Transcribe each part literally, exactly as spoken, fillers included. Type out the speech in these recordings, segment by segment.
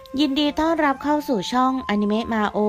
ยินดีต้อนรับเข้าสู่ช่องอนิเมะมาโอ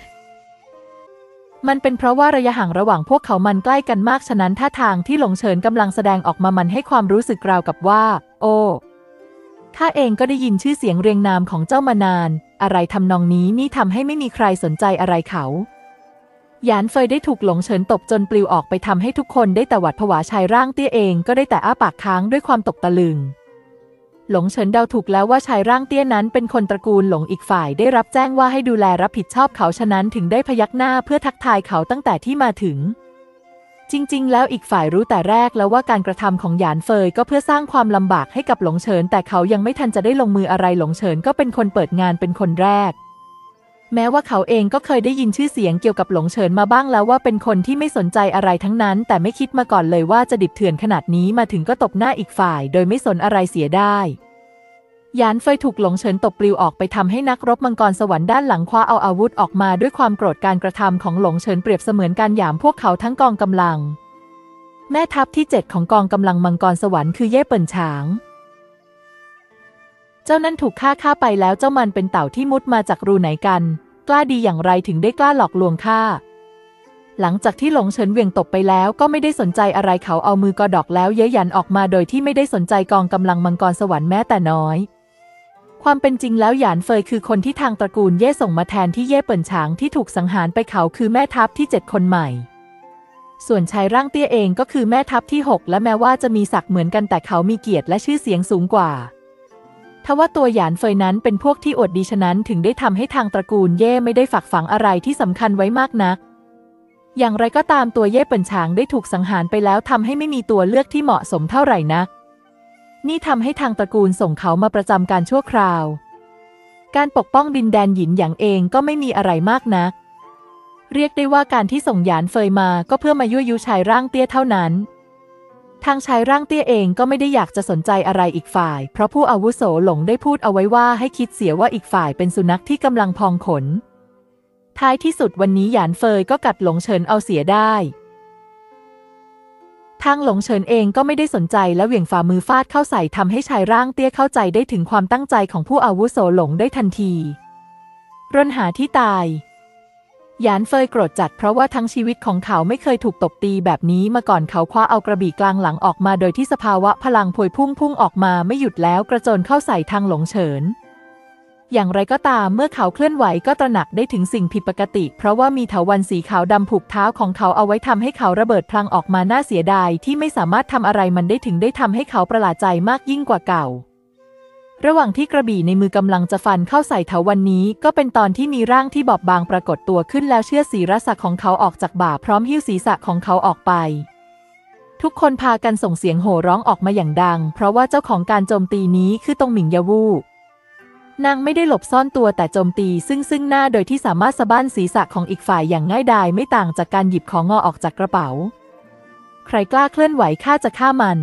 มันเป็นเพราะว่าระยะห่างระหว่างพวกเขามันใกล้กันมากฉะนั้นท่าทางที่หลงเฉินกำลังแสดงออกมามันให้ความรู้สึกราวกับว่าโอ้ข้าเองก็ได้ยินชื่อเสียงเรียงนามของเจ้ามานานอะไรทำนองนี้นี่ทำให้ไม่มีใครสนใจอะไรเขาหยานเฟยได้ถูกหลงเฉินตบจนปลิวออกไปทำให้ทุกคนได้แต่หวาดผวาชายร่างเตี้ยเองก็ได้แต่อ้าปากค้างด้วยความตกตะลึงหลงเฉินเดาถูกแล้วว่าชายร่างเตี้ยนั้นเป็นคนตระกูลหลงอีกฝ่ายได้รับแจ้งว่าให้ดูแลรับผิดชอบเขาฉะนั้นถึงได้พยักหน้าเพื่อทักทายเขาตั้งแต่ที่มาถึงจริงๆแล้วอีกฝ่ายรู้แต่แรกแล้วว่าการกระทำของหยานเฟยก็เพื่อสร้างความลำบากให้กับหลงเฉินแต่เขายังไม่ทันจะได้ลงมืออะไรหลงเฉินก็เป็นคนเปิดงานเป็นคนแรกแม้ว่าเขาเองก็เคยได้ยินชื่อเสียงเกี่ยวกับหลงเฉินมาบ้างแล้วว่าเป็นคนที่ไม่สนใจอะไรทั้งนั้นแต่ไม่คิดมาก่อนเลยว่าจะดิบเถื่อนขนาดนี้มาถึงก็ตบหน้าอีกฝ่ายโดยไม่สนอะไรเสียได้หยานเฟยถูกหลงเฉินตบปลิวออกไปทำให้นักรบมังกรสวรรค์ด้านหลังคว้าเอาอาวุธออกมาด้วยความโกรธการกระทำของหลงเฉินเปรียบเสมือนการหยามพวกเขาทั้งกองกำลังแม่ทัพที่เจ็ดของกองกำลังมังกรสวรรค์คือเย่เปิ่นฉางเจ้านั้นถูกฆ่าฆ่าไปแล้วเจ้ามันเป็นเต่าที่มุดมาจากรูไหนกันกล้าดีอย่างไรถึงได้กล้าหลอกลวงข้าหลังจากที่หลงเฉินเหวี่ยงตบไปแล้วก็ไม่ได้สนใจอะไรเขาเอามือกอดอกแล้วเย้ยหยันออกมาโดยที่ไม่ได้สนใจกองกำลังมังกรสวรรค์แม้แต่น้อยความเป็นจริงแล้วหยานเฟยคือคนที่ทางตระกูลเย่ส่งมาแทนที่เย่เปิ่นฉางที่ถูกสังหารไปเขาคือแม่ทัพที่เจ็ดคนใหม่ส่วนชายร่างเตี้ยเองก็คือแม่ทัพที่หกและแม้ว่าจะมีศักดิ์เหมือนกันแต่เขามีเกียรติและชื่อเสียงสูงกว่าทว่าตัวหยานเฟยนั้นเป็นพวกที่อวดดีฉะนั้นถึงได้ทำให้ทางตระกูลเย่ไม่ได้ฝักฝังอะไรที่สำคัญไว้มากนักอย่างไรก็ตามตัวเย่เปิ่นฉางได้ถูกสังหารไปแล้วทำให้ไม่มีตัวเลือกที่เหมาะสมเท่าไหร่นักนี่ทำให้ทางตระกูลส่งเขามาประจำการชั่วคราวการปกป้องดินแดนหยินหยางเองก็ไม่มีอะไรมากนักเรียกได้ว่าการที่ส่งหยานเฟยมาก็เพื่อมายั่วยุชายร่างเตี้ยเท่านั้นทางชายร่างเตี้ยเองก็ไม่ได้อยากจะสนใจอะไรอีกฝ่ายเพราะผู้อาวุโสหลงได้พูดเอาไว้ว่าให้คิดเสียว่าอีกฝ่ายเป็นสุนัขที่กำลังพองขนท้ายที่สุดวันนี้หยานเฟยก็กัดหลงเฉินเอาเสียได้ทางหลงเฉินเองก็ไม่ได้สนใจและเหวี่ยงฝ่ามือฟาดเข้าใส่ทำให้ชายร่างเตี้ยเข้าใจได้ถึงความตั้งใจของผู้อาวุโสหลงได้ทันทีรนหาที่ตายหยานเฟยโกรธจัดเพราะว่าทั้งชีวิตของเขาไม่เคยถูกตบตีแบบนี้มาก่อนเขาคว้าเอากระบี่กลางหลังออกมาโดยที่สภาวะพลังพวยพุ่งพุ่งออกมาไม่หยุดแล้วกระโจนเข้าใส่ทางหลงเฉินอย่างไรก็ตามเมื่อเขาเคลื่อนไหวก็ตระหนักได้ถึงสิ่งผิดปกติเพราะว่ามีเถาวัลย์สีขาวดำผูกเท้าของเขาเอาไว้ทำให้เขาระเบิดพลังออกมาน่าเสียดายที่ไม่สามารถทำอะไรมันได้ถึงได้ทำให้เขาประหลาดใจมากยิ่งกว่าเก่าระหว่างที่กระบี่ในมือกำลังจะฟันเข้าใส่เถาวัลย์นี้ก็เป็นตอนที่มีร่างที่บอบบางปรากฏตัวขึ้นแล้วเชือดศีรษะของเขาออกจากบ่าพร้อมหิ้วศีรษะของเขาออกไปทุกคนพากันส่งเสียงโห่ร้องออกมาอย่างดังเพราะว่าเจ้าของการโจมตีนี้คือตงหมิงยาวูนางไม่ได้หลบซ่อนตัวแต่โจมตีซึ่งซึ่งหน้าโดยที่สามารถสะบั้นศีรษะของอีกฝ่ายอย่างง่ายดายไม่ต่างจากการหยิบของงอออกจากกระเป๋าใครกล้าเคลื่อนไหวข้าจะฆ่ามัน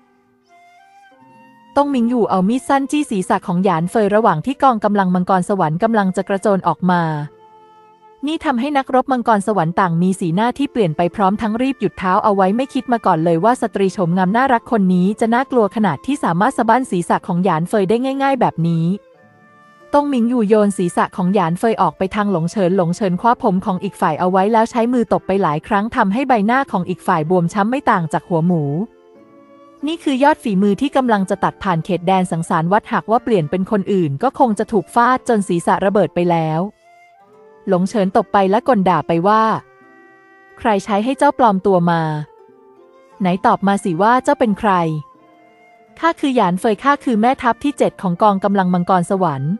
ตงหมิงอยู่เอามีดสั้นจี้ศีรษะของหยานเฟยระหว่างที่กองกำลังมังกรสวรรค์กำลังจะกระโจนออกมานี่ทำให้นักรบมังกรสวรรค์ต่างมีสีหน้าที่เปลี่ยนไปพร้อมทั้งรีบหยุดเท้าเอาไว้ไม่คิดมาก่อนเลยว่าสตรีโฉมงามน่ารักคนนี้จะน่ากลัวขนาดที่สามารถสะบั้นศีรษะของหยานเฟยได้ง่ายๆแบบนี้ตงหมิงอยู่โยนศีรษะของหยานเฟยออกไปทางหลงเฉินหลงเฉินคว้าผมของอีกฝ่ายเอาไว้แล้วใช้มือตบไปหลายครั้งทำให้ใบหน้าของอีกฝ่ายบวมช้ำไม่ต่างจากหัวหมูนี่คือยอดฝีมือที่กำลังจะตัดผ่านเขตแดนสังสารวัฏหากว่าเปลี่ยนเป็นคนอื่นก็คงจะถูกฟาดจนศีรษะระเบิดไปแล้วหลงเฉินตบไปและกลด่าไปว่าใครใช้ให้เจ้าปลอมตัวมาไหนตอบมาสิว่าเจ้าเป็นใครข้าคือหยานเฟยข้าคือแม่ทัพที่เจ็ดของกองกำลังมังกรสวรรค์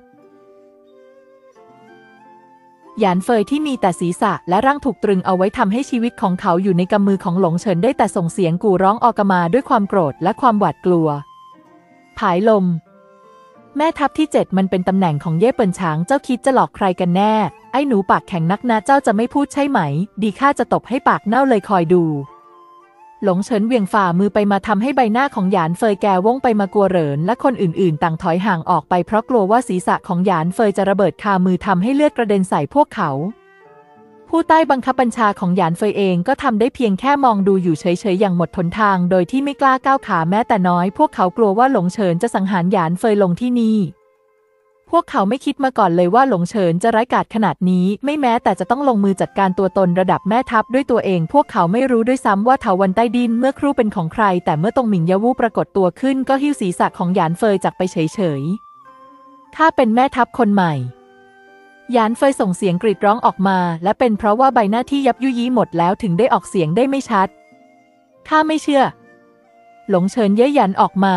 หยานเฟยที่มีแต่ศีรษะและร่างถูกตรึงเอาไว้ทำให้ชีวิตของเขาอยู่ในกำมือของหลงเฉินได้แต่ส่งเสียงกู่ร้องออกมาด้วยความโกรธและความหวาดกลัวผายลมแม่ทัพที่เจ็ดมันเป็นตำแหน่งของเย่เปิ่นฉางเจ้าคิดจะหลอกใครกันแน่ไอ้หนูปากแข็งนักนะเจ้าจะไม่พูดใช่ไหมดีข้าจะตบให้ปากเน่าเลยคอยดูหลงเฉินเหวี่ยงฝ่ามือไปมาทำให้ใบหน้าของหยานเฟยแกว่งไปมากลัวเหรินและคนอื่นๆต่างถอยห่างออกไปเพราะกลัวว่าศีรษะของหยานเฟยจะระเบิดคามือทำให้เลือดกระเด็นใส่พวกเขาผู้ใต้บังคับบัญชาของหยานเฟยเองก็ทำได้เพียงแค่มองดูอยู่เฉยๆอย่างหมดหนทางโดยที่ไม่กล้าก้าวขาแม้แต่น้อยพวกเขากลัวว่าหลงเฉินจะสังหารหยานเฟยลงที่นี่พพวกเขาไม่คิดมาก่อนเลยว่าหลงเฉินจะร้ายกาจขนาดนี้ไม่แม้แต่จะต้องลงมือจัดการตัวตนระดับแม่ทัพด้วยตัวเองพวกเขาไม่รู้ด้วยซ้ำว่าเถาวัลย์ใต้ดินเมื่อครู่เป็นของใครแต่เมื่อตงหมิงยาวูปรากฏตัวขึ้นก็หิ้วศีรษะของหยานเฟยจากไปเฉยๆข้าเป็นแม่ทัพคนใหม่หยานเฟยส่งเสียงกรีดร้องออกมาและเป็นเพราะว่าใบหน้าที่ยับยุยี่หมดแล้วถึงได้ออกเสียงได้ไม่ชัดข้าไม่เชื่อหลงเฉินเย้ยหยันออกมา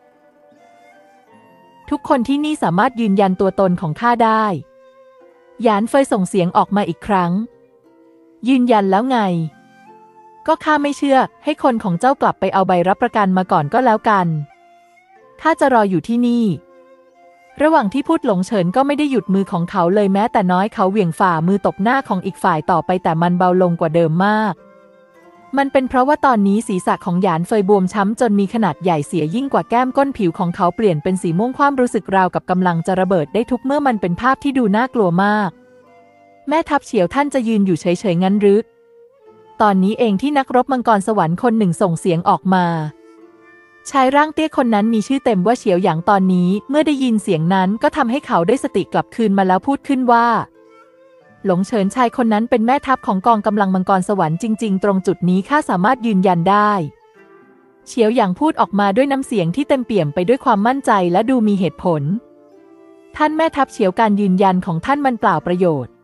ทุกคนที่นี่สามารถยืนยันตัวตนของข้าได้หยานเฟยส่งเสียงออกมาอีกครั้งยืนยันแล้วไงก็ข้าไม่เชื่อให้คนของเจ้ากลับไปเอาใบรับประกันมาก่อนก็แล้วกันข้าจะรออยู่ที่นี่ระหว่างที่พูดหลงเฉินก็ไม่ได้หยุดมือของเขาเลยแม้แต่น้อยเขาเหวี่ยงฝ่ามือตบหน้าของอีกฝ่ายต่อไปแต่มันเบาลงกว่าเดิมมากมันเป็นเพราะว่าตอนนี้ศีรษะของหยานเฟยบวมช้ำจนมีขนาดใหญ่เสียยิ่งกว่าแก้มก้นผิวของเขาเปลี่ยนเป็นสีม่วงความรู้สึกราวกับกำลังจะระเบิดได้ทุกเมื่อมันเป็นภาพที่ดูน่ากลัวมากแม่ทัพเฉียวท่านจะยืนอยู่เฉยๆงั้นหรือตอนนี้เองที่นักรบมังกรสวรรค์คนหนึ่งส่งเสียงออกมาชายร่างเตี้ยคนนั้นมีชื่อเต็มว่าเฉียวหยางตอนนี้เมื่อได้ยินเสียงนั้นก็ทำให้เขาได้สติกลับคืนมาแล้วพูดขึ้นว่าหลงเฉินชายคนนั้นเป็นแม่ทัพของกองกำลังมังกรสวรรค์จริงๆตรงจุดนี้ข้าสามารถยืนยันได้เฉียวหยางพูดออกมาด้วยน้ำเสียงที่เต็มเปี่ยมไปด้วยความมั่นใจและดูมีเหตุผลท่านแม่ทัพเฉียวการยืนยันของท่านมันเปล่าประโยชน์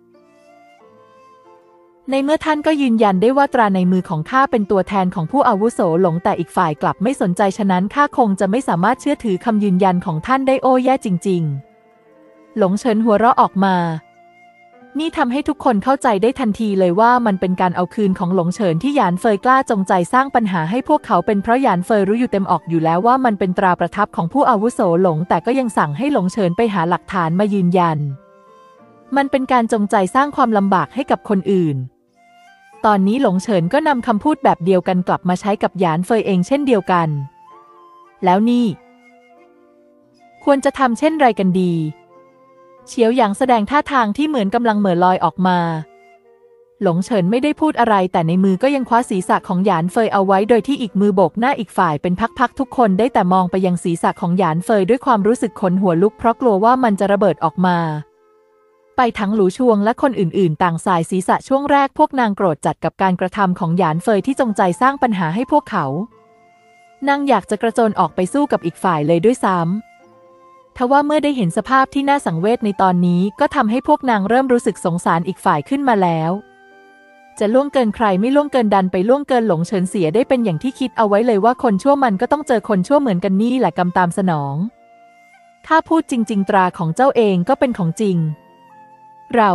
ในเมื่อท่านก็ยืนยันได้ว่าตราในมือของข้าเป็นตัวแทนของผู้อาวุโสหลงแต่อีกฝ่ายกลับไม่สนใจฉะนั้นข้าคงจะไม่สามารถเชื่อถือคำยืนยันของท่านได้โอ้แย่จริงๆหลงเฉินหัวเราะออกมานี่ทำให้ทุกคนเข้าใจได้ทันทีเลยว่ามันเป็นการเอาคืนของหลงเฉินที่หยานเฟยกล้าจงใจสร้างปัญหาให้พวกเขาเป็นเพราะหยานเฟยรู้อยู่เต็มออกอยู่แล้วว่ามันเป็นตราประทับของผู้อาวุโสหลงแต่ก็ยังสั่งให้หลงเฉินไปหาหลักฐานมายืนยันมันเป็นการจงใจสร้างความลำบากให้กับคนอื่นตอนนี้หลงเฉินก็นำคำพูดแบบเดียวกันกลับมาใช้กับหยานเฟยเองเช่นเดียวกันแล้วนี่ควรจะทำเช่นไรกันดีเฉียวหยางแสดงท่าทางที่เหมือนกำลังเหม่อลอยออกมาหลงเฉินไม่ได้พูดอะไรแต่ในมือก็ยังคว้าศีรษะของหยานเฟยเอาไว้โดยที่อีกมือโบกหน้าอีกฝ่ายเป็นพักๆทุกคนได้แต่มองไปยังศีรษะของหยานเฟยด้วยความรู้สึกขนหัวลุกเพราะกลัวว่ามันจะระเบิดออกมาไปทั้งหลูชวงและคนอื่นๆต่างสายศีรษะช่วงแรกพวกนางโกรธจัดกับการกระทำของหยานเฟยที่จงใจสร้างปัญหาให้พวกเขานางอยากจะกระโจนออกไปสู้กับอีกฝ่ายเลยด้วยซ้ำทว่าเมื่อได้เห็นสภาพที่น่าสังเวชในตอนนี้ก็ทำให้พวกนางเริ่มรู้สึกสงสารอีกฝ่ายขึ้นมาแล้วจะล่วงเกินใครไม่ล่วงเกินดันไปล่วงเกินหลงเฉินเสียได้เป็นอย่างที่คิดเอาไว้เลยว่าคนชั่วมันก็ต้องเจอคนชั่วเหมือนกันนี่แหละกรรมตามสนองถ้าพูดจริงๆตราของเจ้าเองก็เป็นของจริงเรา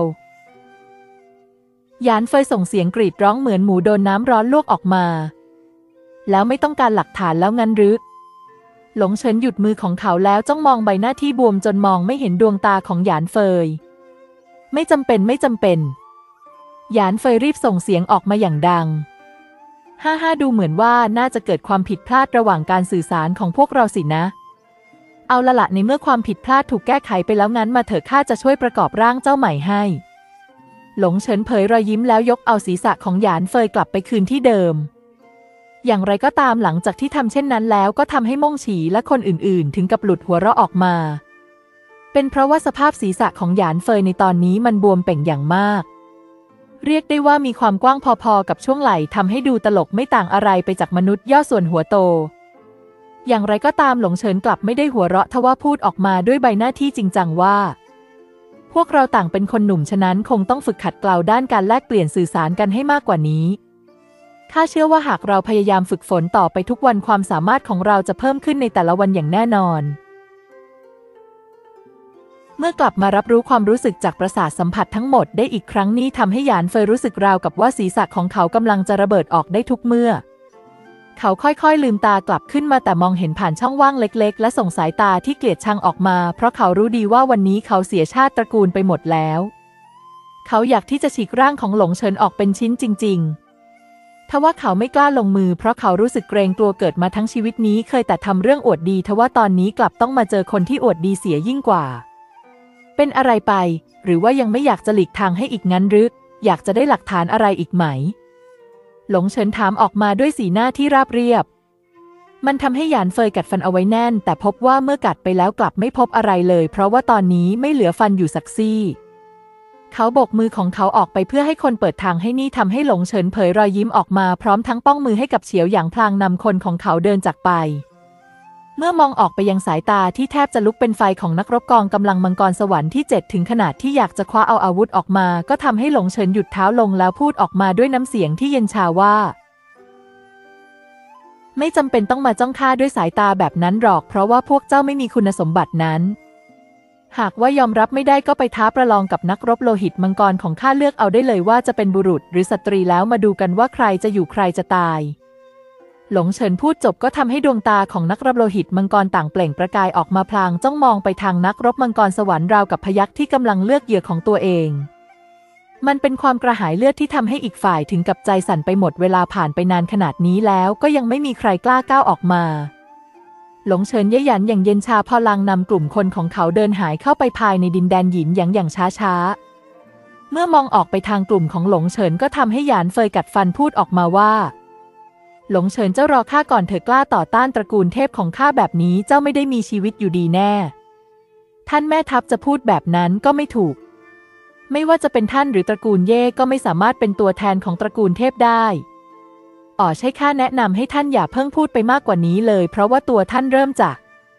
หยานเฟยส่งเสียงกรีดร้องเหมือนหมูโดนน้ำร้อนลวกออกมาแล้วไม่ต้องการหลักฐานแล้วงั้นหรือหลงเฉินหยุดมือของเขาแล้วจ้องมองใบหน้าที่บวมจนมองไม่เห็นดวงตาของหยานเฟยไม่จำเป็นไม่จำเป็นหยานเฟยรีบส่งเสียงออกมาอย่างดังฮ่าฮ่าดูเหมือนว่าน่าจะเกิดความผิดพลาดระหว่างการสื่อสารของพวกเราสินะเอาละละในเมื่อความผิดพลาดถูกแก้ไขไปแล้วงั้นมาเถอะข้าจะช่วยประกอบร่างเจ้าใหม่ให้หลงเฉินเผยรอยยิ้มแล้วยกเอาศีรษะของหยานเฟยกลับไปคืนที่เดิมอย่างไรก็ตามหลังจากที่ทำเช่นนั้นแล้วก็ทำให้ม่งฉีและคนอื่นๆถึงกับหลุดหัวเราะออกมาเป็นเพราะว่าสภาพศีรษะของหยานเฟยในตอนนี้มันบวมเป่งอย่างมากเรียกได้ว่ามีความกว้างพอๆกับช่วงไหล่ทำให้ดูตลกไม่ต่างอะไรไปจากมนุษย์ย่อส่วนหัวโตอย่างไรก็ตามหลงเฉินกลับไม่ได้หัวเราะทว่าพูดออกมาด้วยใบหน้าที่จริงจังว่าพวกเราต่างเป็นคนหนุ่มฉะนั้นคงต้องฝึกขัดเกลาด้านการแลกเปลี่ยนสื่อสารกันให้มากกว่านี้ข้าเชื่อว่าหากเราพยายามฝึกฝนต่อไปทุกวันความสามารถของเราจะเพิ่มขึ้นในแต่ละวันอย่างแน่นอนเมื่อกลับมารับรู้ความรู้สึกจากประสาทสัมผัสทั้งหมดได้อีกครั้งนี้ทำให้หยานเฟยรู้สึกราวกับว่าศีรษะของเขากำลังจะระเบิดออกได้ทุกเมื่อเขาค่อยๆลืมตากลับขึ้นมาแต่มองเห็นผ่านช่องว่างเล็กๆและส่งสายตาที่เกลียดชังออกมาเพราะเขารู้ดีว่าวันนี้เขาเสียชาติตระกูลไปหมดแล้วเขาอยากที่จะฉีกร่างของหลงเฉินออกเป็นชิ้นจริงๆทว่าเขาไม่กล้าลงมือเพราะเขารู้สึกเกรงกลัวเกิดมาทั้งชีวิตนี้เคยแต่ทำเรื่องอวดดีทว่าตอนนี้กลับต้องมาเจอคนที่อวดดีเสียยิ่งกว่าเป็นอะไรไปหรือว่ายังไม่อยากจะหลีกทางให้อีกงั้นหรืออยากจะได้หลักฐานอะไรอีกไหมหลงเฉินถามออกมาด้วยสีหน้าที่ราบเรียบมันทำให้หยานเฟยกัดฟันเอาไว้แน่นแต่พบว่าเมื่อกัดไปแล้วกลับไม่พบอะไรเลยเพราะว่าตอนนี้ไม่เหลือฟันอยู่สักซี่เขาโบกมือของเขาออกไปเพื่อให้คนเปิดทางให้นี่ทำให้หลงเฉินเผยรอยยิ้มออกมาพร้อมทั้งป้องมือให้กับเฉียวหยางพลางนำคนของเขาเดินจากไปเมื่อมองออกไปยังสายตาที่แทบจะลุกเป็นไฟของนักรบกองกำลังมังกรสวรรค์ที่เจ็ดถึงขนาดที่อยากจะคว้าเอาอาวุธออกมาก็ทำให้หลงเฉินหยุดเท้าลงแล้วพูดออกมาด้วยน้ำเสียงที่เย็นชาว่าไม่จำเป็นต้องมาจ้องข้าด้วยสายตาแบบนั้นหรอกเพราะว่าพวกเจ้าไม่มีคุณสมบัตินั้นหากว่ายอมรับไม่ได้ก็ไปท้าประลองกับนักรบโลหิตมังกรของข้าเลือกเอาได้เลยว่าจะเป็นบุรุษหรือสตรีแล้วมาดูกันว่าใครจะอยู่ใครจะตายหลงเฉินพูดจบก็ทำให้ดวงตาของนักรบโลหิตมังกรต่างเปล่งประกายออกมาพลางจ้องมองไปทางนักรบมังกรสวรรค์ราวกับพยัคฆ์ที่กำลังเลือกเหยื่อของตัวเองมันเป็นความกระหายเลือดที่ทำให้อีกฝ่ายถึงกับใจสั่นไปหมดเวลาผ่านไปนานขนาดนี้แล้วก็ยังไม่มีใครกล้าก้าวออกมาหลงเฉินเย่หยันอย่างเย็นชาพลังนำกลุ่มคนของเขาเดินหายเข้าไปภายในดินแดนหยินหยางอย่างช้าๆเมื่อมองออกไปทางกลุ่มของหลงเฉินก็ทำให้หยานเฟยกัดฟันพูดออกมาว่าหลงเฉินเจ้ารอข้าก่อนเถอะกล้าต่อต้านตระกูลเทพของข้าแบบนี้เจ้าไม่ได้มีชีวิตอยู่ดีแน่ท่านแม่ทัพจะพูดแบบนั้นก็ไม่ถูกไม่ว่าจะเป็นท่านหรือตระกูลเย่ก็ไม่สามารถเป็นตัวแทนของตระกูลเทพได้อ๋อใช่ข้าแนะนำให้ท่านอย่าเพิ่งพูดไปมากกว่านี้เลยเพราะว่าตัวท่านเริ่มจาก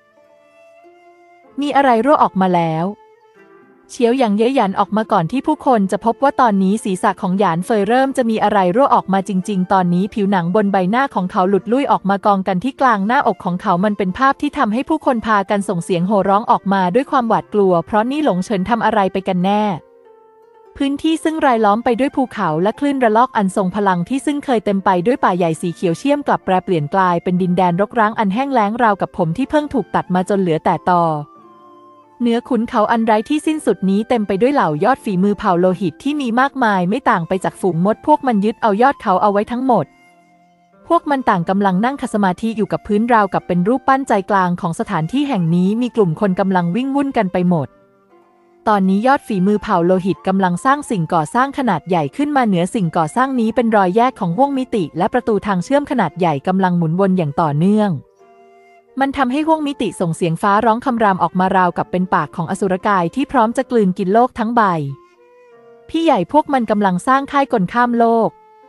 มีอะไรรั่วออกมาแล้วเฉียวหยางเย้ยหยันออกมาก่อนที่ผู้คนจะพบว่าตอนนี้ศีรษะของหยานเฟยเริ่มจะมีอะไรรั่วออกมาจริงๆตอนนี้ผิวหนังบนใบหน้าของเขาหลุดลุ่ยออกมากองกันที่กลางหน้าอกของเขามันเป็นภาพที่ทำให้ผู้คนพากันส่งเสียงโห่ร้องออกมาด้วยความหวาดกลัวเพราะนี่หลงเฉินทำอะไรไปกันแน่พื้นที่ซึ่งรายล้อมไปด้วยภูเขาและคลื่นระลอกอันทรงพลังที่ซึ่งเคยเต็มไปด้วยป่าใหญ่สีเขียวเชี่ยมกลับแปรเปลี่ยนกลายเป็นดินแดนรกร้างอันแห้งแล้งราวกับผมที่เพิ่งถูกตัดมาจนเหลือแต่ตอเนื้อขุนเขาอันไร้ที่สิ้นสุดนี้เต็มไปด้วยเหล่ายอดฝีมือเผ่าโลหิตที่มีมากมายไม่ต่างไปจากฝูงมดพวกมันยึดเอายอดเขาเอาไว้ทั้งหมดพวกมันต่างกำลังนั่งขัดสมาธิอยู่กับพื้นราวกับเป็นรูปปั้นใจกลางของสถานที่แห่งนี้มีกลุ่มคนกำลังวิ่งวุ่นกันไปหมดตอนนี้ยอดฝีมือเผ่าโลหิตกำลังสร้างสิ่งก่อสร้างขนาดใหญ่ขึ้นมาเหนือสิ่งก่อสร้างนี้เป็นรอยแยกของห้วงมิติและประตูทางเชื่อมขนาดใหญ่กำลังหมุนวนอย่างต่อเนื่องมันทำให้ห้วงมิติส่งเสียงฟ้าร้องคำรามออกมาราวกับเป็นปากของอสุรกายที่พร้อมจะกลืนกินโลกทั้งใบพี่ใหญ่พวกมันกำลังสร้างค่ายกลข้ามโลก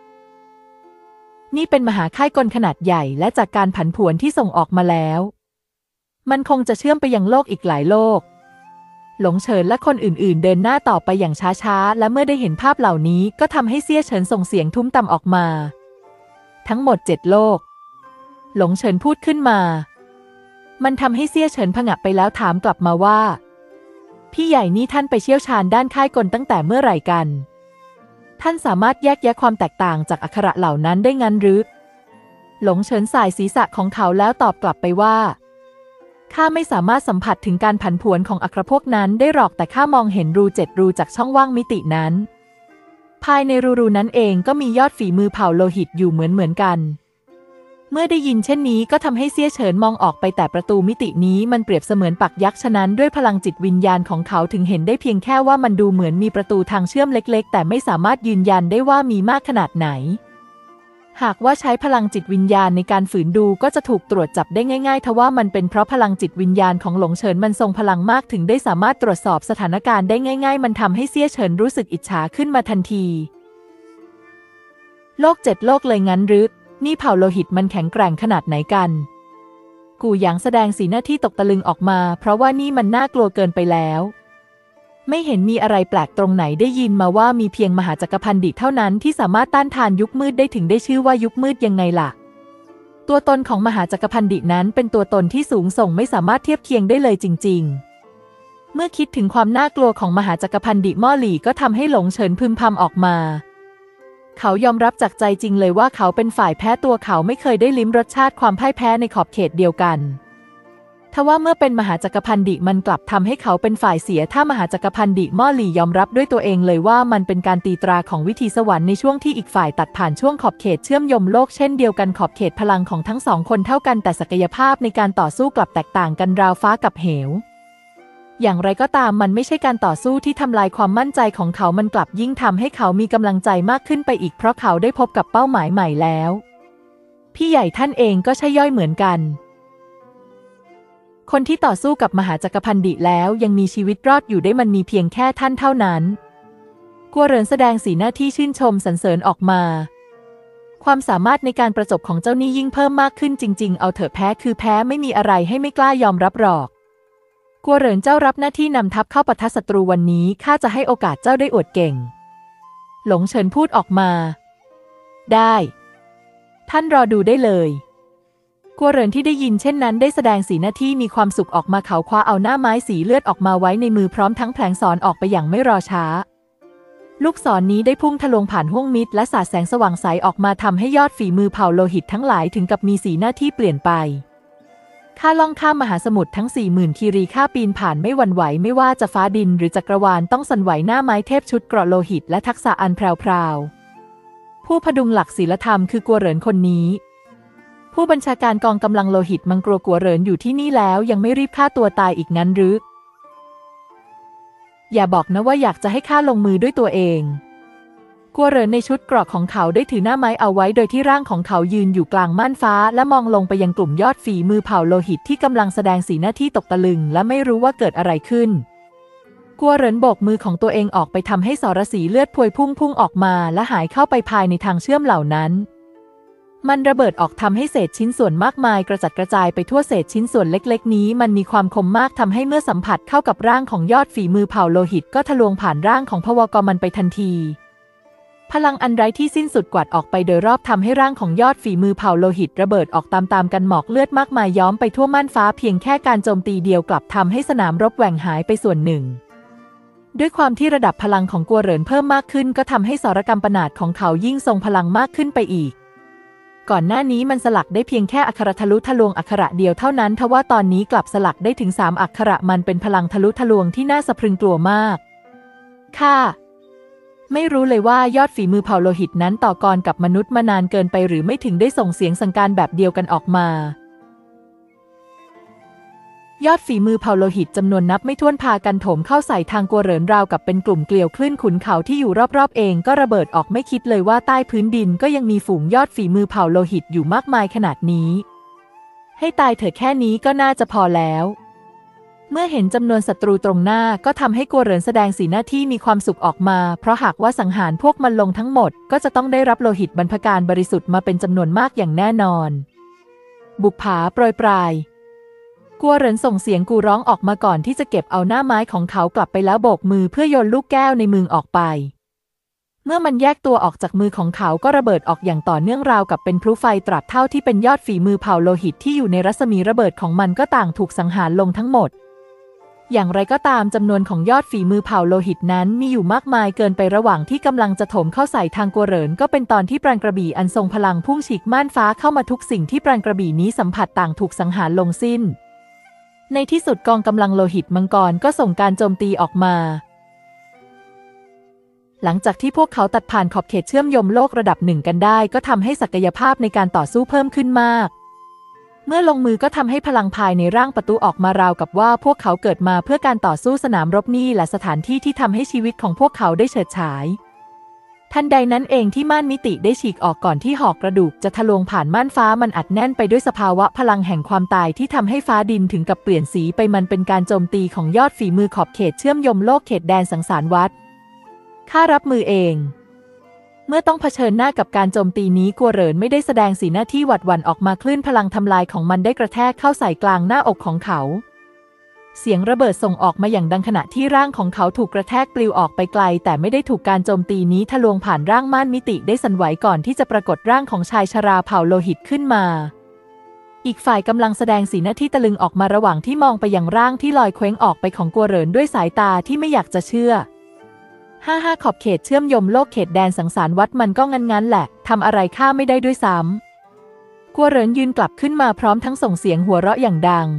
นี่เป็นมหาค่ายกลขนาดใหญ่และจากการผันผวนที่ส่งออกมาแล้วมันคงจะเชื่อมไปยังโลกอีกหลายโลกหลงเฉินและคนอื่นๆเดินหน้าต่อไปอย่างช้าๆและเมื่อได้เห็นภาพเหล่านี้ก็ทำให้เซี่ยเฉินส่งเสียงทุ้มต่ำออกมาทั้งหมดเจ็ดโลกหลงเฉินพูดขึ้นมามันทำให้เซี่ยเฉินผงะไปแล้วถามกลับมาว่าพี่ใหญ่นี่ท่านไปเชี่ยวชาญด้านค่ายกลตั้งแต่เมื่อไหร่กันท่านสามารถแยกแยะความแตกต่างจากอักขระเหล่านั้นได้งั้นหรือหลงเฉินสายศีรษะของเขาแล้วตอบกลับไปว่าข้าไม่สามารถสัมผัสถึงการผันผวนของอักขระพวกนั้นได้หรอกแต่ข้ามองเห็นรูเจ็ดรูจากช่องว่างมิตินั้นภายในรูรูนั้นเองก็มียอดฝีมือเผ่าโลหิตอยู่เหมือนเหมือนกันเมื่อได้ยินเช่นนี้ก็ทำให้เซี่ยเฉินมองออกไปแต่ประตูมิตินี้มันเปรียบเสมือนปักยักษ์ฉะนั้นด้วยพลังจิตวิญญาณของเขาถึงเห็นได้เพียงแค่ว่ามันดูเหมือนมีประตูทางเชื่อมเล็กๆแต่ไม่สามารถยืนยันได้ว่ามีมากขนาดไหนหากว่าใช้พลังจิตวิญญาณในการฝืนดูก็จะถูกตรวจจับได้ง่ายๆทว่ามันเป็นเพราะพลังจิตวิญญาณของหลงเฉินมันทรงพลังมากถึงได้สามารถตรวจสอบสถานการณ์ได้ง่ายๆมันทำให้เซี่ยเฉินรู้สึกอิจฉาขึ้นมาทันทีโลกเจ็ดโลกเลยงั้นหรือนี่เผ่าโลหิตมันแข็งแกร่งขนาดไหนกันกูหยางแสดงสีหน้าที่ตกตะลึงออกมาเพราะว่านี่มันน่ากลัวเกินไปแล้วไม่เห็นมีอะไรแปลกตรงไหนได้ยินมาว่ามีเพียงมหาจักรพรรดิเท่านั้นที่สามารถต้านทานยุคมืดได้ถึงได้ชื่อว่ายุคมืดยังไงล่ะตัวตนของมหาจักรพรรดินั้นเป็นตัวตนที่สูงส่งไม่สามารถเทียบเคียงได้เลยจริงๆเมื่อคิดถึงความน่ากลัวของมหาจักรพรรดิม่อหลี่ก็ทำให้หลงเฉินพึมพำออกมาเขายอมรับจากใจจริงเลยว่าเขาเป็นฝ่ายแพ้ตัวเขาไม่เคยได้ลิ้มรสชาติความพ่ายแพ้ในขอบเขตเดียวกันทว่าเมื่อเป็นมหาจักรพรรดิมันกลับทำให้เขาเป็นฝ่ายเสียถ้ามหาจักรพรรดิม่อหลี่ยอมรับด้วยตัวเองเลยว่ามันเป็นการตีตราของวิธีสวรรค์ในช่วงที่อีกฝ่ายตัดผ่านช่วงขอบเขตเชื่อมโยงโลกเช่นเดียวกันขอบเขตพลังของทั้งสองคนเท่ากันแต่ศักยภาพในการต่อสู้กลับแตกต่างกันราวฟ้ากับเหวอย่างไรก็ตามมันไม่ใช่การต่อสู้ที่ทำลายความมั่นใจของเขามันกลับยิ่งทำให้เขามีกำลังใจมากขึ้นไปอีกเพราะเขาได้พบกับเป้าหมายใหม่แล้วพี่ใหญ่ท่านเองก็ใช่ย่อยเหมือนกันคนที่ต่อสู้กับมหาจักรพรรดิแล้วยังมีชีวิตรอดอยู่ได้มันมีเพียงแค่ท่านเท่านั้นกัวเหรินแสดงสีหน้าที่ชื่นชมสรรเสริญออกมาความสามารถในการประจบของเจ้านี่ยิ่งเพิ่มมากขึ้นจริงๆเอาเถอะแพ้คือแพ้ไม่มีอะไรให้ไม่กล้ายอมรับหรอกกัวเหรินเจ้ารับหน้าที่นำทัพเข้าปะทะศัตรูวันนี้ข้าจะให้โอกาสเจ้าได้อวดเก่งหลงเฉินพูดออกมาได้ท่านรอดูได้เลยกัวเหรินที่ได้ยินเช่นนั้นได้แสดงสีหน้าที่มีความสุขออกมาเขาคว้าเอาหน้าไม้สีเลือดออกมาไว้ในมือพร้อมทั้งแผลงศรออกไปอย่างไม่รอช้าลูกศร น, นี้ได้พุ่งทะลวงผ่านห้วงมิตรและสาดแสงสว่างใสออกมาทำให้ยอดฝีมือเผ่าโลหิตทั้งหลายถึงกับมีสีหน้าที่เปลี่ยนไปข้าล่องข้ามมหาสมุทรทั้งสี่หมื่นคีรีข้าปีนผ่านไม่หวั่นไหวไม่ว่าจะฟ้าดินหรือจักรวาลต้องสั่นไหวหน้าไม้เทพชุดเกราะโลหิตและทักษะอันแพรวๆผู้พดุงหลักศีลธรรมคือกัวเหรินคนนี้ผู้บัญชาการกองกำลังโลหิตมังกรกัวเหรินอยู่ที่นี่แล้วยังไม่รีบฆ่าตัวตายอีกงั้นหรืออย่าบอกนะว่าอยากจะให้ข้าลงมือด้วยตัวเองกัวเหรินในชุดเกราะของเขาได้ถือหน้าไม้เอาไว้โดยที่ร่างของเขายืนอยู่กลางม่านฟ้าและมองลงไปยังกลุ่มยอดฝีมือเผ่าโลหิตที่กำลังแสดงสีหน้าที่ตกตะลึงและไม่รู้ว่าเกิดอะไรขึ้นกัวเหรินโบกมือของตัวเองออกไปทำให้สรสีเลือดพวยพุ่งพุ่งออกมาและหายเข้าไปภายในทางเชื่อมเหล่านั้นมันระเบิดออกทำให้เศษชิ้นส่วนมากมายกระจัดกระจายไปทั่วเศษชิ้นส่วนเล็กๆนี้มันมีความคมมากทำให้เมื่อสัมผัสเข้ากับร่างของยอดฝีมือเผ่าโลหิตก็ทะลวงผ่านร่างของพวกมันไปทันทีพลังอันไร้ที่สิ้นสุดกวาดออกไปโดยรอบทำให้ร่างของยอดฝีมือเผ่าโลหิตระเบิดออกตามๆกันหมอกเลือดมากมายย้อมไปทั่วม่านฟ้าเพียงแค่การโจมตีเดียวกลับทำให้สนามรบแหว่งหายไปส่วนหนึ่งด้วยความที่ระดับพลังของกัวเหรินเพิ่มมากขึ้นก็ทำให้สรกรรมปนาถของเขายิ่งทรงพลังมากขึ้นไปอีกก่อนหน้านี้มันสลักได้เพียงแค่อักขระทะลุทะลวงอักขระเดียวเท่านั้นทว่าตอนนี้กลับสลักได้ถึงสามอักขระมันเป็นพลังทะลุทะลวงที่น่าสะพรึงกลัวมากค่ะไม่รู้เลยว่ายอดฝีมือเผ่าโลหิตนั้นต่อกรกับมนุษย์มานานเกินไปหรือไม่ถึงได้ส่งเสียงสั่งการแบบเดียวกันออกมายอดฝีมือเผ่าโลหิตจำนวนนับไม่ถ้วนพากันโถมเข้าใส่ทางกัวเหรินราวกับเป็นกลุ่มเกลียวคลื่นขุนเขาที่อยู่รอบๆเองก็ระเบิดออกไม่คิดเลยว่าใต้พื้นดินก็ยังมีฝูงยอดฝีมือเผ่าโลหิตอยู่มากมายขนาดนี้ให้ตายเถอะแค่นี้ก็น่าจะพอแล้วเมื่อเห็นจำนวนศัตรูตรงหน้าก็ทำให้กัวเหรินแสดงสีหน้าที่มีความสุขออกมาเพราะหากว่าสังหารพวกมันลงทั้งหมดก็จะต้องได้รับโลหิตบรรพการบริสุทธิ์มาเป็นจำนวนมากอย่างแน่นอนบุปผาโปรยปลายกัวเหรินส่งเสียงกูร้องออกมาก่อนที่จะเก็บเอาหน้าไม้ของเขากลับไปแล้วโบกมือเพื่อโยนลูกแก้วในมือออกไปเมื่อมันแยกตัวออกจากมือของเขาก็ระเบิดออกอย่างต่อเนื่องราวกับเป็นพลุไฟตราบเท่าที่เป็นยอดฝีมือเผ่าโลหิตที่อยู่ในรัศมีระเบิดของมันก็ต่างถูกสังหารลงทั้งหมดอย่างไรก็ตามจำนวนของยอดฝีมือเผ่าโลหิตนั้นมีอยู่มากมายเกินไประหว่างที่กำลังจะโถมเข้าใส่ทางกัวเหรินก็เป็นตอนที่ปราณกระบี่อันทรงพลังพุ่งฉีกม่านฟ้าเข้ามาทุกสิ่งที่ปราณกระบี่นี้สัมผัสต่างถูกสังหารลงสิ้นในที่สุดกองกำลังโลหิตมังกรก็ส่งการโจมตีออกมาหลังจากที่พวกเขาตัดผ่านขอบเขตเชื่อมโยงโลกระดับหนึ่งกันได้ก็ทำให้ศักยภาพในการต่อสู้เพิ่มขึ้นมากเมื่อลงมือก็ทำให้พลังภายในร่างประตูออกมาราวกับว่าพวกเขาเกิดมาเพื่อการต่อสู้สนามรบนี่และสถานที่ที่ทำให้ชีวิตของพวกเขาได้เฉิดฉายทันใดนั้นเองที่ม่านมิติได้ฉีกออกก่อนที่หอกกระดูกจะทะลวงผ่านม่านฟ้ามันอัดแน่นไปด้วยสภาวะพลังแห่งความตายที่ทำให้ฟ้าดินถึงกับเปลี่ยนสีไปมันเป็นการโจมตีของยอดฝีมือขอบเขตเชื่อมโยงโลกเขตแดนสังสารวัฏข้ารับมือเองเมื่อต้องเผชิญหน้ากับการโจมตีนี้กัวเหรินไม่ได้แสดงสีหน้าที่หวัดหวั่นออกมาคลื่นพลังทำลายของมันได้กระแทกเข้าใส่กลางหน้าอกของเขาเสียงระเบิดส่งออกมาอย่างดังขณะที่ร่างของเขาถูกกระแทกปลิวออกไปไกลแต่ไม่ได้ถูกการโจมตีนี้ทะลวงผ่านร่างม่านมิติได้สั่นไหวก่อนที่จะปรากฏร่างของชายชราเผ่าโลหิตขึ้นมาอีกฝ่ายกำลังแสดงสีหน้าที่ตะลึงออกมาระหว่างที่มองไปยังร่างที่ลอยเคว้งออกไปของกัวเหรินด้วยสายตาที่ไม่อยากจะเชื่อห้าห้าขอบเขตเชื่อมโยงโลกเขตแดนสังสารวัฏมันก็งั้นๆแหละทำอะไรข้าไม่ได้ด้วยซ้ำกัวเหรินยืนกลับขึ้นมาพร้อมทั้งส่งเสียงหัวเราะอย่างดัง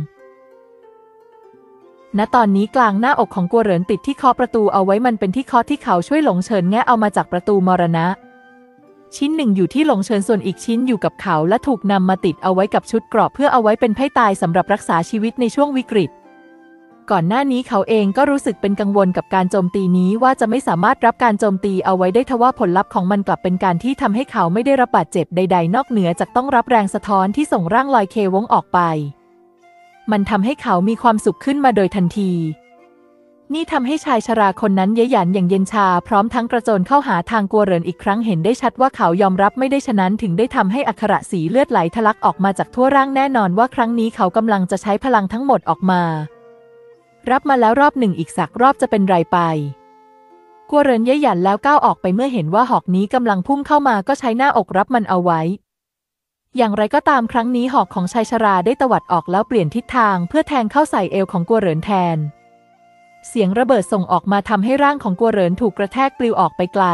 ณตอนนี้กลางหน้าอกของกัวเหรินติดที่เคาะประตูเอาไว้มันเป็นที่เคาะที่เขาช่วยหลงเฉินแงะเอามาจากประตูมรณะชิ้นหนึ่งอยู่ที่หลงเฉินส่วนอีกชิ้นอยู่กับเขาและถูกนำมาติดเอาไว้กับชุดเกราะเพื่อเอาไว้เป็นไพ่ตายสำหรับรักษาชีวิตในช่วงวิกฤตก่อนหน้านี้เขาเองก็รู้สึกเป็นกังวลกับการโจมตีนี้ว่าจะไม่สามารถรับการโจมตีเอาไว้ได้ทว่าผลลัพธ์ของมันกลับเป็นการที่ทำให้เขาไม่ได้รับบาดเจ็บใดๆนอกเหนือจากต้องรับแรงสะท้อนที่ส่งร่างลอยเควงออกไปมันทำให้เขามีความสุขขึ้นมาโดยทันทีนี่ทำให้ชายชราคนนั้นเย้ยหยันอย่างเย็นชาพร้อมทั้งกระโจนเข้าหาทางกัวเหรินอีกครั้งเห็นได้ชัดว่าเขายอมรับไม่ได้ฉะนั้นถึงได้ทำให้อักขระสีเลือดไหลทะลักออกมาจากทั่วร่างแน่นอนว่าครั้งนี้เขากำลังจะใช้พลังทั้งหมดออกมารับมาแล้วรอบหนึ่งอีกสักรอบจะเป็นไรไปกัวเหรินเย้ยหยันแล้วก้าวออกไปเมื่อเห็นว่าหอกนี้กำลังพุ่งเข้ามาก็ใช้หน้าอกรับมันเอาไว้อย่างไรก็ตามครั้งนี้หอกของชายชราได้ตวัดออกแล้วเปลี่ยนทิศทางเพื่อแทงเข้าใส่เอวของกัวเหรินแทนเสียงระเบิดส่งออกมาทำให้ร่างของกัวเหรินถูกกระแทกปลิวออกไปไกล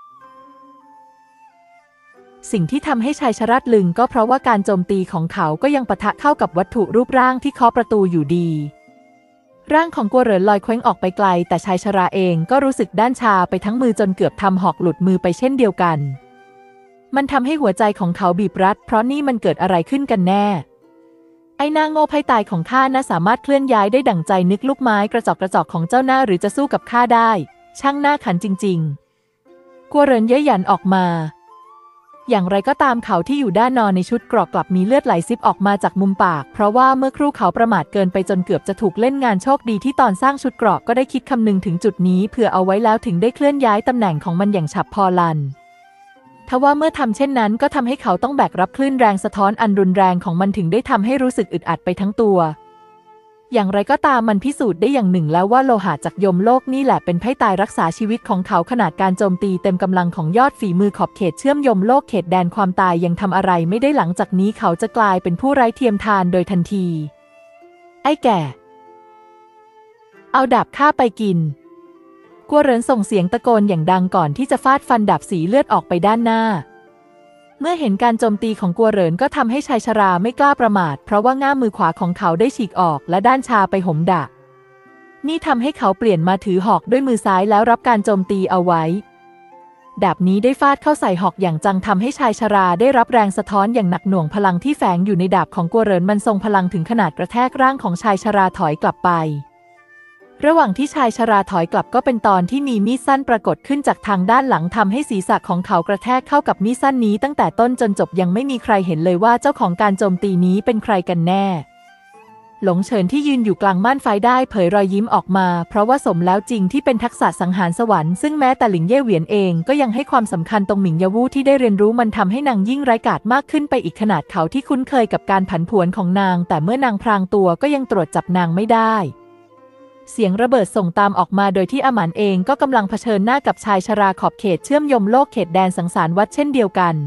สิ่งที่ทำให้ชายชราลึงก็เพราะว่าการโจมตีของเขาก็ยังปะทะเข้ากับวัตถุรูปร่างที่เคาะประตูอยู่ดีร่างของกัวเหรินลอยเคว้งออกไปไกลแต่ชายชราเองก็รู้สึกด้านชาไปทั้งมือจนเกือบทำหอกหลุดมือไปเช่นเดียวกันมันทำให้หัวใจของเขาบีบรัดเพราะนี่มันเกิดอะไรขึ้นกันแน่ไอ้นางโง่ไพ่ตายของข้าน่าสามารถเคลื่อนย้ายได้ดั่งใจนึกลูกไม้กระจอกกระจอกของเจ้าหน้าหรือจะสู้กับข้าได้ช่างหน้าขันจริงๆกัวเหรินเย้ยหยันออกมาอย่างไรก็ตามเขาที่อยู่ด้านนอนในชุดเกราะกลับมีเลือดไหลซิบออกมาจากมุมปากเพราะว่าเมื่อครู่เขาประมาทเกินไปจนเกือบจะถูกเล่นงานโชคดีที่ตอนสร้างชุดเกราะก็ได้คิดคำนึงถึงจุดนี้เผื่อเอาไว้แล้วถึงได้เคลื่อนย้ายตำแหน่งของมันอย่างฉับพลันทว่าเมื่อทำเช่นนั้นก็ทำให้เขาต้องแบกรับคลื่นแรงสะท้อนอันรุนแรงของมันถึงได้ทำให้รู้สึกอึดอัดไปทั้งตัวอย่างไรก็ตามมันพิสูจน์ได้อย่างหนึ่งแล้วว่าโลหะจากยมโลกนี่แหละเป็นไพ่ตายรักษาชีวิตของเขาขนาดการโจมตีเต็มกำลังของยอดฝีมือขอบเขตเชื่อมยมโลกเขตแดนความตายยังทำอะไรไม่ได้หลังจากนี้เขาจะกลายเป็นผู้ไร้เทียมทานโดยทันทีไอ้แก่เอาดาบข้าไปกินกัวเหรินส่งเสียงตะโกนอย่างดังก่อนที่จะฟาดฟันดาบสีเลือดออกไปด้านหน้าเมื่อเห็นการโจมตีของกัวเหรินก็ทำให้ชายชราไม่กล้าประมาทเพราะว่าง่ามมือขวาของเขาได้ฉีกออกและด้านชาไปห่มดาบนี่ทำให้เขาเปลี่ยนมาถือหอกด้วยมือซ้ายแล้วรับการโจมตีเอาไว้ดาบนี้ได้ฟาดเข้าใส่หอกอย่างจังทำให้ชายชราได้รับแรงสะท้อนอย่างหนักหน่วงพลังที่แฝงอยู่ในดาบของกัวเหรินมันทรงพลังถึงขนาดกระแทกร่างของชายชราถอยกลับไประหว่างที่ชายชราถอยกลับก็เป็นตอนที่มีมีดสั้นปรากฏขึ้นจากทางด้านหลังทำให้ศีรษะของเขากระแทกเข้ากับมีดสั้นนี้ตั้งแต่ต้นจนจบยังไม่มีใครเห็นเลยว่าเจ้าของการโจมตีนี้เป็นใครกันแน่หลงเฉินที่ยืนอยู่กลางม่านไฟได้เผยรอยยิ้มออกมาเพราะว่าสมแล้วจริงที่เป็นทักษะสังหารสวรรค์ซึ่งแม้แต่หลิงเย่เหวียนเองก็ยังให้ความสำคัญตรงหมิงยาวู่ที่ได้เรียนรู้มันทำให้นางยิ่งไร้กาจมากขึ้นไปอีกขนาดเขาที่คุ้นเคยกับการผันผวนของนางแต่เมื่อนางพรางตัวก็ยังตรวจจับนางไม่ได้เสียงระเบิดส่งตามออกมาโดยที่อหมันเองก็กำลังเผชิญหน้ากับชายชราขอบเขตเชื่อมยมโลกเขตแดนสังสารวัฏเช่นเดียวกัน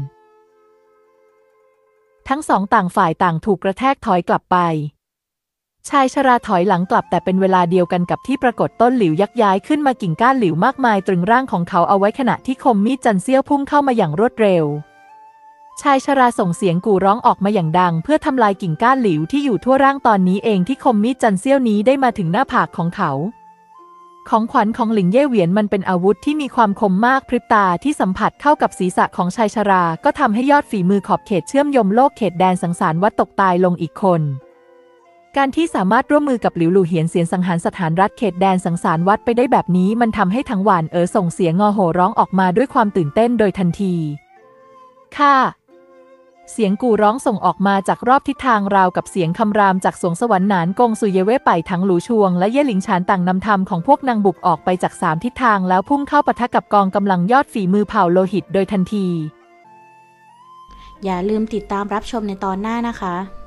ทั้งสองต่างฝ่ายต่างถูกกระแทกถอยกลับไปชายชราถอยหลังกลับแต่เป็นเวลาเดียวกันกับที่ปรากฏต้นหลิวยักย้ายขึ้นมากิ่งก้านหลิวมากมายตรึงร่างของเขาเอาไว้ขณะที่คมมีดจันเซี่ยวพุ่งเข้ามาอย่างรวดเร็วชายชราส่งเสียงกู่ร้องออกมาอย่างดังเพื่อทำลายกิ่งก้านหลิวที่อยู่ทั่วร่างตอนนี้เองที่คมมีดจันเซี่ยวนี้ได้มาถึงหน้าผากของเขาของขวัญของหลิงเย่เหวียนมันเป็นอาวุธที่มีความคมมากพริบตาที่สัมผัสเข้ากับศีรษะของชายชราก็ทำให้ยอดฝีมือขอบเขตเชื่อมยมโลกเขตแดนสังสารวัฏตกตายลงอีกคนการที่สามารถร่วมมือกับหลิวหลู่เหียนเสียนสังหารสถานรัฐเขตแดนสังสารวัฏไปได้แบบนี้มันทำให้ทั้งหวานเอ๋อส่งเสียงงอโห่ร้องออกมาด้วยความตื่นเต้นโดยทันทีค่ะเสียงกู่ร้องส่งออกมาจากรอบทิศทางราวกับเสียงคำรามจากสวงสวรรค์หนานกงซุยเยเว่ไปทั้งหลูชวงและเย่หลิงฉานต่างนำธรรมของพวกนางบุกออกไปจากสามทิศทางแล้วพุ่งเข้าปะทะกับกองกำลังยอดฝีมือเผ่าโลหิตโดยทันทีอย่าลืมติดตามรับชมในตอนหน้านะคะ